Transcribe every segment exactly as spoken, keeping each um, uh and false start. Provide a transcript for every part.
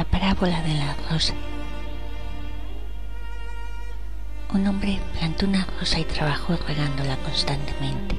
La parábola de la rosa. Un hombre plantó una rosa y trabajó regándola constantemente.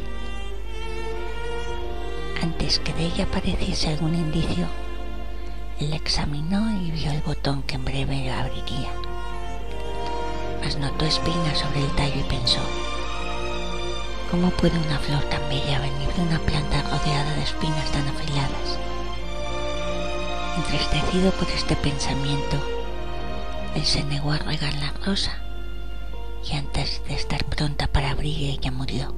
Antes que de ella apareciese algún indicio, él la examinó y vio el botón que en breve abriría. Mas notó espinas sobre el tallo y pensó: ¿cómo puede una flor tan bella venir de una planta rodeada de espinas tan afiladas? Entristecido por este pensamiento, él se negó a regar la rosa y antes de estar pronta para abrir ella murió.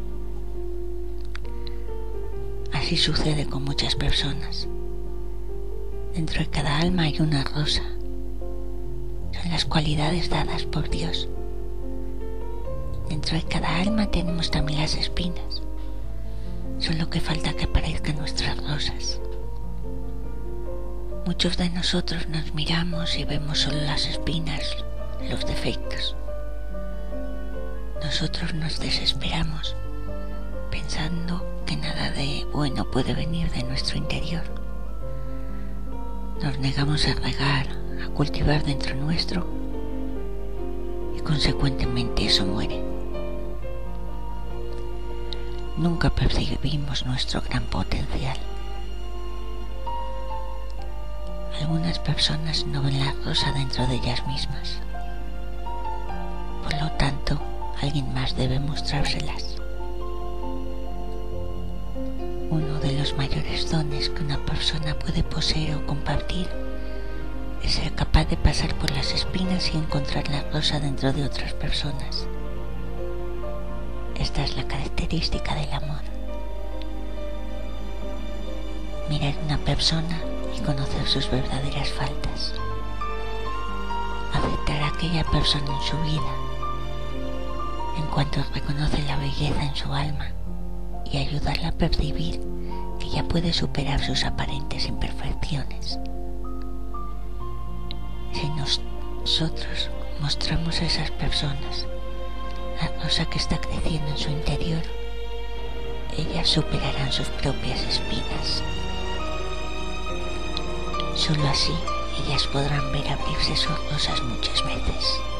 Así sucede con muchas personas. Dentro de cada alma hay una rosa. Son las cualidades dadas por Dios. Dentro de cada alma tenemos también las espinas. Solo que falta que aparezcan nuestras rosas. Muchos de nosotros nos miramos y vemos solo las espinas, los defectos. Nosotros nos desesperamos pensando que nada de bueno puede venir de nuestro interior. Nos negamos a regar, a cultivar dentro nuestro y consecuentemente eso muere. Nunca percibimos nuestro gran potencial. Algunas personas no ven la rosa dentro de ellas mismas. Por lo tanto, alguien más debe mostrárselas. Uno de los mayores dones que una persona puede poseer o compartir es ser capaz de pasar por las espinas y encontrar la rosa dentro de otras personas. Esta es la característica del amor. Mirar a una persona y conocer sus verdaderas faltas. Aceptar a aquella persona en su vida en cuanto reconoce la belleza en su alma y ayudarla a percibir que ya puede superar sus aparentes imperfecciones. Si nosotros mostramos a esas personas la rosa que está creciendo en su interior, ellas superarán sus propias espinas. Solo así ellas podrán ver abrirse sus rosas muchas veces.